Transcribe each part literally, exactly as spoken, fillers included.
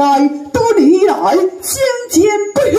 多年以来相见不休。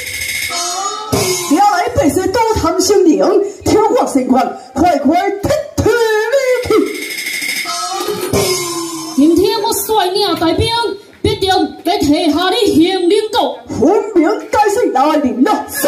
要来百岁多谈心灵，挑我成群，快快踢退你去！ 今天我率领大兵，必定该提下你行领导。 分明该是来临了，是。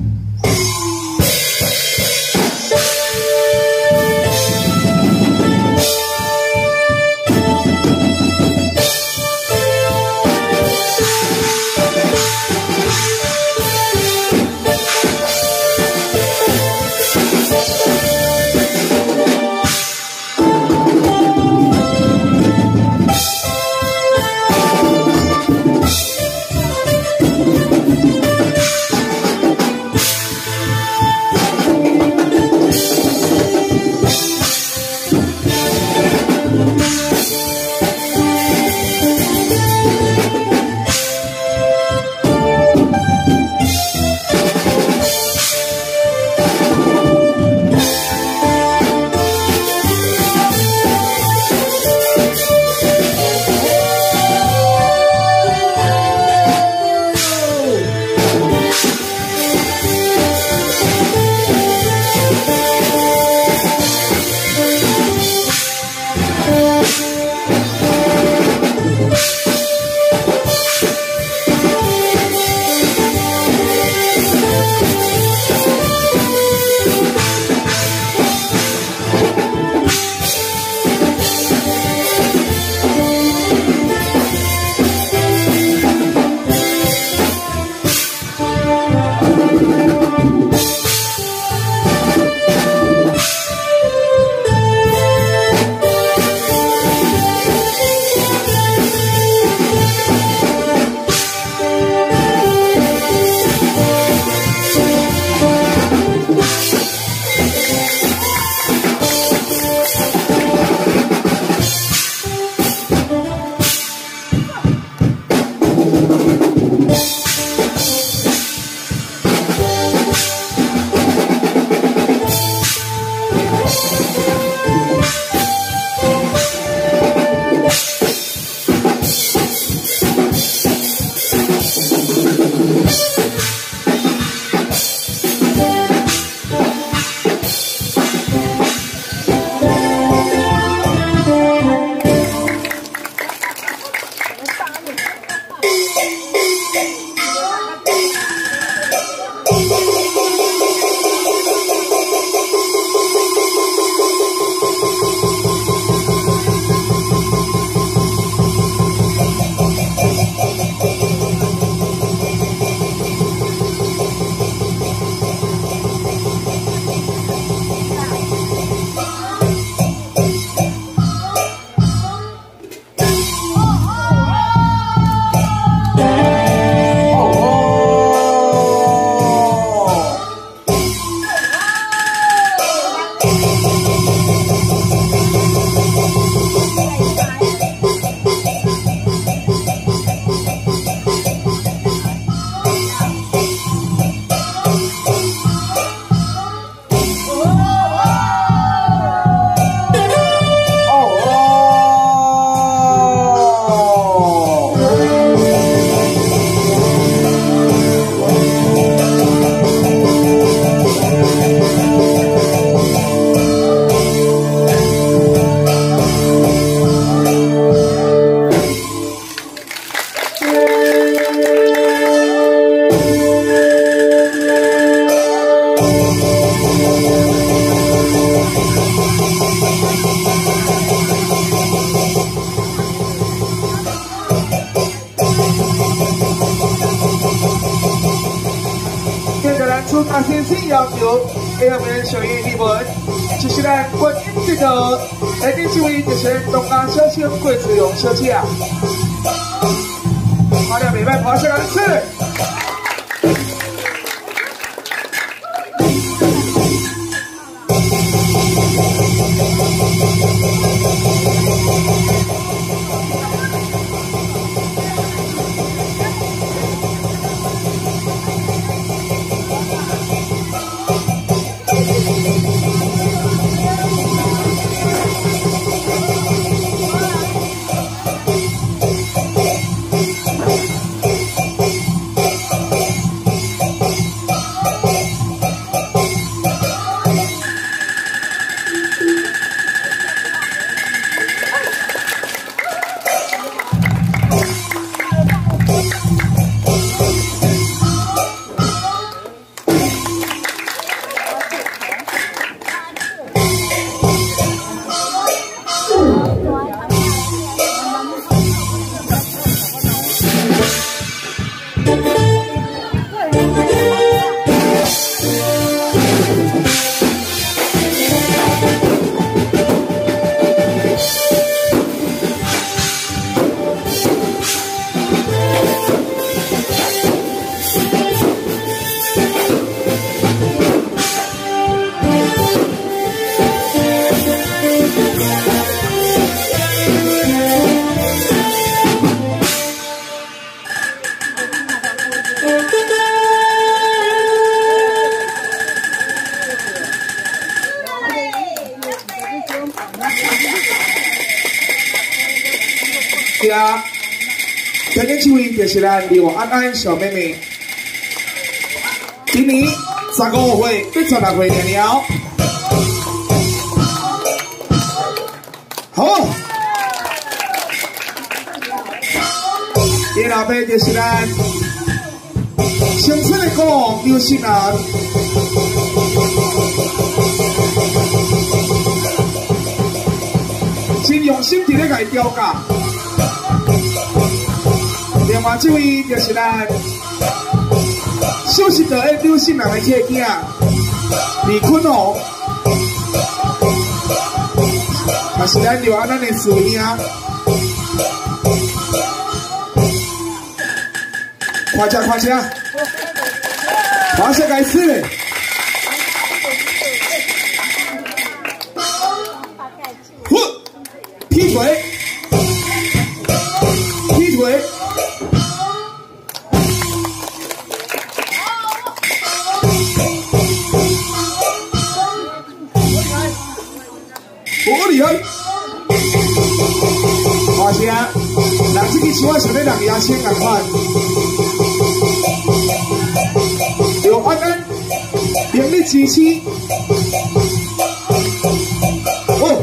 出大先生要求，下面小英你们，就是咱观音这个，来第这位就是东江小姐桂子蓉小姐啊，好了，明白，跑下来吃。 也第一这位就是咱刘安安小妹妹，今年十五岁，八十六岁年了。好，伊老爸就是咱乡村的国王刘信安。真用心伫咧甲伊调教。另外这位就是咱小时代的刘信安的客囝李坤宏，也是咱刘安安的师兄。夸奖夸奖，马上开始。劈腿，劈腿，好厉害！大声，人这个手啊，想要人牙签赶快。刘安安，鼎力支持。哦。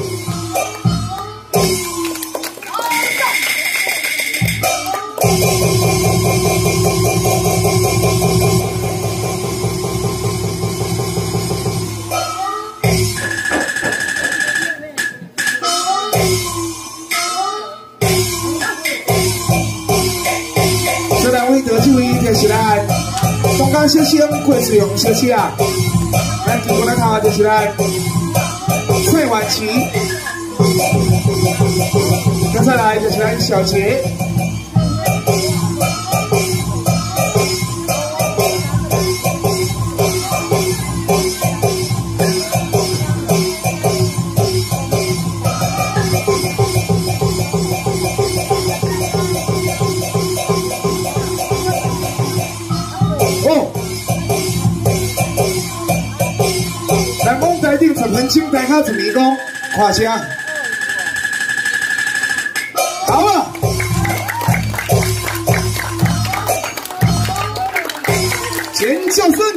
这两位得主伊就是咱东港小生郭水荣小姐，咱经过咱头就是咱蔡婉琪，接下来就是咱小杰。人讲台顶十分钟，台下一面讲，看声，好啊！尖叫声。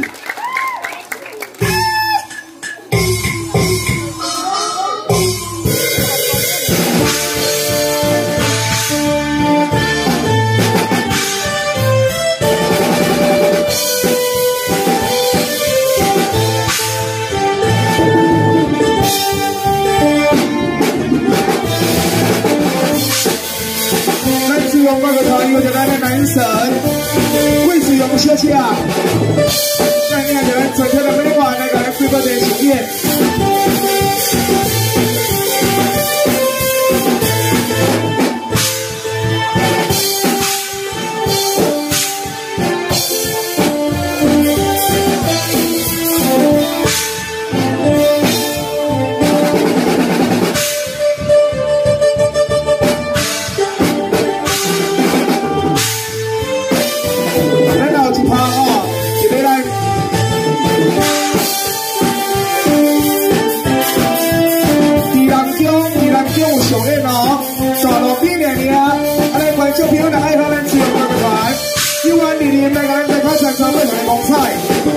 我个头一个就咱的男神桂子荣小姐，那你看就咱整天的美化那个来规划的实验。小朋友来爱喝咱自由那个团，一碗里面那个人在靠山上为来蒙菜。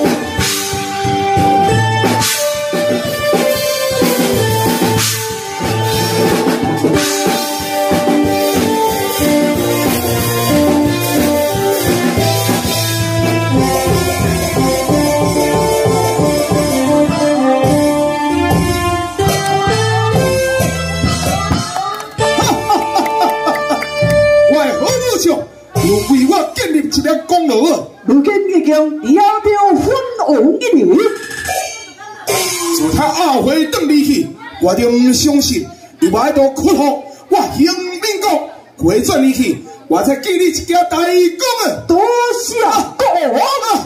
为我建立一条公路啊！ 如今已经调调粉红一年， 自他后悔转离去，我就唔相信，你外头屈服我兴民国回转离去，我才记你一件大功啊！ 多谢国王啊！